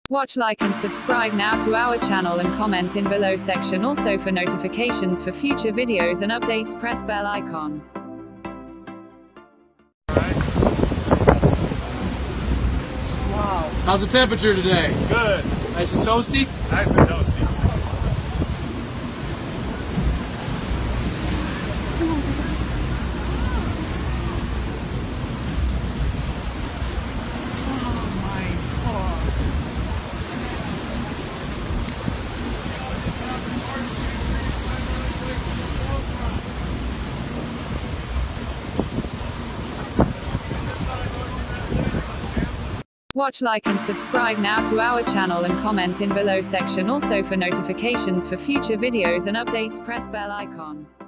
Watch, like and subscribe now to our channel and comment in below section. Also for notifications for future videos and updates, press bell icon. Wow. How's the temperature today? Good. Nice and toasty? Nice and toasty. Watch, like and subscribe now to our channel and comment in below section. Also for notifications for future videos and updates, press bell icon.